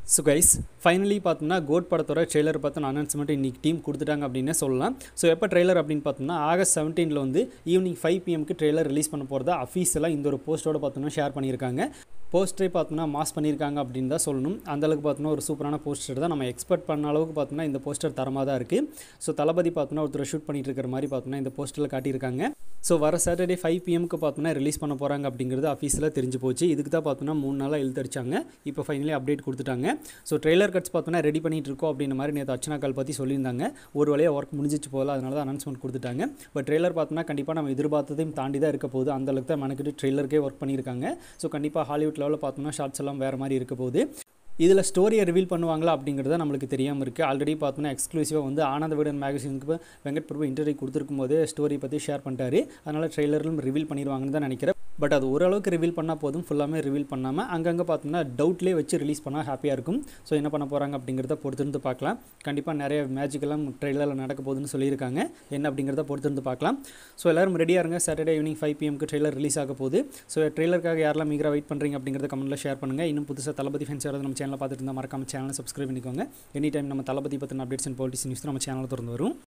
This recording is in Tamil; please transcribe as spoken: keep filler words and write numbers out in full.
ஸோ கைஸ் ஃபைனலி பார்த்தோம்னா கோட் படத்தோட ட்ரெய்லர் பார்த்து அனௌன்ஸ்மெண்ட் இன்றைக்கி டீம் கொடுத்துட்டாங்க அப்படின்னு சொல்லலாம். ஸோ எப்போ ட்ரெய்லர் அப்படின்னு பார்த்தோம்னா ஆகஸ்ட் செவன்டீனில் வந்து ஈவினிங் ஃபைவ் பிஎம்க்கு ட்ரெய்லர் ரிலீஸ் பண்ண போகிறதா அஃபீஷியலாக இந்த ஒரு போஸ்ட்டோட பார்த்தோம்னா ஷேர் பண்ணியிருக்காங்க. போஸ்டரே பார்த்தோம்னா மாஸ் பண்ணியிருக்காங்க அப்படின்னு தான் சொல்லணும். அந்தளவுக்கு பார்த்தோம்னா ஒரு சூப்பரான போஸ்டர் தான். நம்ம எக்ஸ்பெக்ட் பண்ண அளவுக்கு பார்த்தோம்னா இந்த போஸ்டர் தரமாக தான் இருக்குது. ஸோ தளபதி பார்த்தோம்னா ஒருத்தர் ஷூட் பண்ணிட்டு இருக்கிற மாதிரி பார்த்தோம்னா இந்த போஸ்டரில் காட்டியிருக்காங்க. ஸோ வர சாட்டர்டே ஃபைவ் பிஎம்க்கு பார்த்தோம்னா ரிலீஸ் பண்ண போகிறாங்க அப்படிங்கிறது அஃபீஷியலாக தெரிஞ்சு போச்சு. இதுக்கு தான் பார்த்தோம்னா மூணு நாளாக இழுத்தடிச்சாங்க. இப்போ ஃபைனலி அப்டேட் கொடுத்துட்டாங்க. ஸோ ட்ரெய்லர் கட்ஸ் பார்த்தோம்னா ரெடி பண்ணிட்டு இருக்கோம் அப்படின்ற மாதிரி நேற்று அர்ச்சனா கால் பற்றி சொல்லியிருந்தாங்க. ஒரு வழியாக ஒர்க் முடிஞ்சிச்சு போல, அதனால தான் அனௌன்ஸ்மெண்ட் கொடுத்துட்டாங்க. பட் ட்ரெய்லர் பார்த்தோம்னா கண்டிப்பாக நம்ம எதிர்பார்த்ததையும் தாண்டி தான் இருக்க போகுது. அந்தளவுக்கு தான் மெனக்கிட்டு ட்ரெய்லருக்கே ஒர்க் பண்ணியிருக்காங்க. ஸோ கண்டிப்பாக ஹாலிவுட் லெவலில் பார்த்தோம்னா ஷார்ட்ஸ் எல்லாம் வேறு மாதிரி இருக்க போகுது. இதில் ஸ்டோரியை ரிவீல் பண்ணுவாங்களா அப்படிங்கிறத நம்மளுக்கு தெரியாமல் இருக்குது. ஆல்ரெடி பார்த்தோன்னா எக்ஸ்க்ளூசிவாக வந்து ஆனந்த விகடன் மேகசினுக்கு வெங்கட் பிரபு இன்டர்வியூ கொடுத்துருக்கும் போது ஸ்டோரி பற்றி ஷேர் பண்ணிட்டாரு. அதனால் ட்ரெய்லரும் ரிவீல் பண்ணிடுவாங்கன்னு தான் நினைக்கிறேன். பட் அது ஓரளவுக்கு ரிவீல் பண்ணால் போதும், ஃபுல்லாமே ரிவீல் பண்ணாமல் அங்கங்கே பார்த்தோம்னா டவுட்லேயே வச்சு ரிலீஸ் பண்ணால் ஹாப்பியாக இருக்கும். ஸோ என்ன பண்ண போகிறாங்க அப்படிங்கிறத பொறுத்திருந்து பார்க்கலாம். கண்டிப்பாக நிறைய மேஜிக்கெல்லாம் ட்ரெய்லரில் நடக்க போகுதுன்னு சொல்லியிருக்காங்க. என்ன அப்படிங்கிறத பொறுத்திருந்து பார்க்கலாம். ஸோ எல்லோரும் ரெடியாக இருங்க. சாட்டர்டே ஈவினிங் ஃபைவ் பிஎம்க்கு ட்ரெய்லர் ரிலீஸ் ஆக போகுது. ஸோ ட்ரெய்லருக்காக யாரெல்லாம் மீகராக வெயிட் பண்ணுறீங்க அப்படிங்கிறத கமெண்ட்டில் ஷேர் பண்ணுங்கள். இன்னும் புதுசாக தளபதி ஃபேன்ஸ் யாராவது நம்ம சேனலில் பார்த்துட்டு இருந்தால் மறக்காம சேனலை சப்ஸ்கிரைப் பண்ணிக்கோங்க. எனி டைம் நம்ம தளபதி பற்றின அப்டேட்ஸ் அண்ட் பாலிட்டிக்ஸ் நியூஸ் நம்ம சேனலில் திறந்து வரும்.